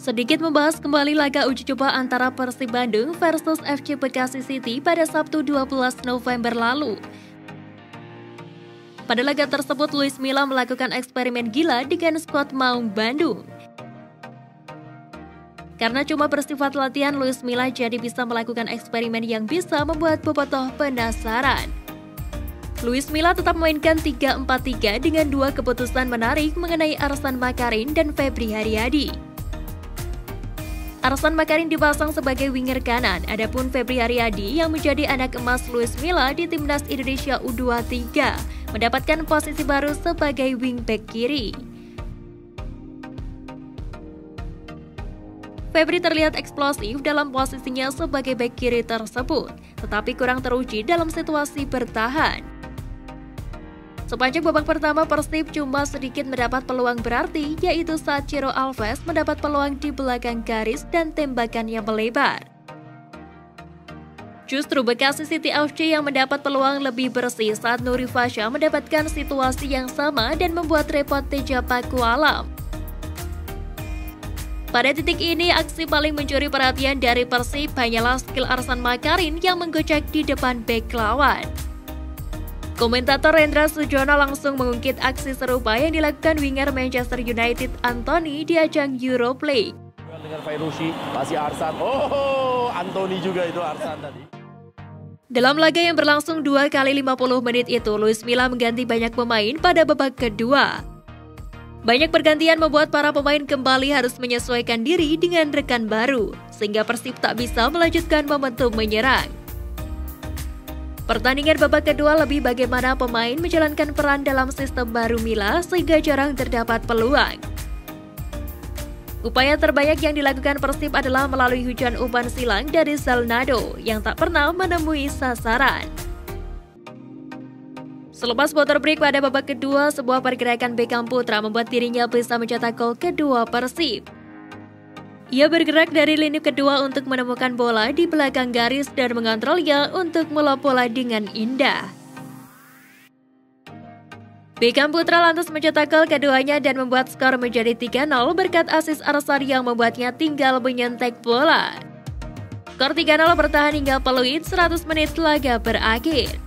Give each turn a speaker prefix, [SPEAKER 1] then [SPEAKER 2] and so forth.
[SPEAKER 1] Sedikit membahas kembali laga uji coba antara Persib Bandung versus FC Bekasi City pada Sabtu 12 November lalu. Pada laga tersebut, Luis Milla melakukan eksperimen gila dengan skuad Maung Bandung. Karena cuma bersifat latihan, Luis Milla jadi bisa melakukan eksperimen yang bisa membuat bobotoh penasaran. Luis Milla tetap memainkan 3-4-3 dengan dua keputusan menarik mengenai Arsan Makarin dan Febri Haryadi. Arsan Makarin dipasang sebagai winger kanan, adapun Febri Haryadi yang menjadi anak emas Luis Milla di Timnas Indonesia U23 mendapatkan posisi baru sebagai wingback kiri. Febri terlihat eksplosif dalam posisinya sebagai bek kiri tersebut, tetapi kurang teruji dalam situasi bertahan. Sepanjang babak pertama, Persib cuma sedikit mendapat peluang berarti, yaitu saat Ciro Alves mendapat peluang di belakang garis dan tembakannya melebar. Justru Bekasi City FC yang mendapat peluang lebih bersih saat Nuri Fasha mendapatkan situasi yang sama dan membuat repot Teja Pakualam. Pada titik ini, aksi paling mencuri perhatian dari Persib hanyalah skill Arsan Makarin yang menggocek di depan bek lawan. Komentator Rendra Sujono langsung mengungkit aksi serupa yang dilakukan winger Manchester United Anthony di ajang Europa League.
[SPEAKER 2] Dengan Fairushi, masih Arsan. Anthony juga itu Arsan tadi.
[SPEAKER 1] Dalam laga yang berlangsung 2 kali 50 menit itu, Luis Milla mengganti banyak pemain pada babak kedua. Banyak pergantian membuat para pemain kembali harus menyesuaikan diri dengan rekan baru, sehingga Persib tak bisa melanjutkan momentum menyerang. Pertandingan babak kedua lebih bagaimana pemain menjalankan peran dalam sistem baru Milla sehingga jarang terdapat peluang. Upaya terbanyak yang dilakukan Persib adalah melalui hujan umpan silang dari Zalnado yang tak pernah menemui sasaran. Selepas water break pada babak kedua, sebuah pergerakan Beckham Putra membuat dirinya bisa mencetak gol kedua Persib. Ia bergerak dari lini kedua untuk menemukan bola di belakang garis dan mengontrolnya untuk melop bola dengan indah. Beckham Putra lantas mencetak gol keduanya dan membuat skor menjadi 3-0 berkat asis Arsan yang membuatnya tinggal menyentek bola. Skor 3-0 bertahan hingga peluit 100 menit laga berakhir.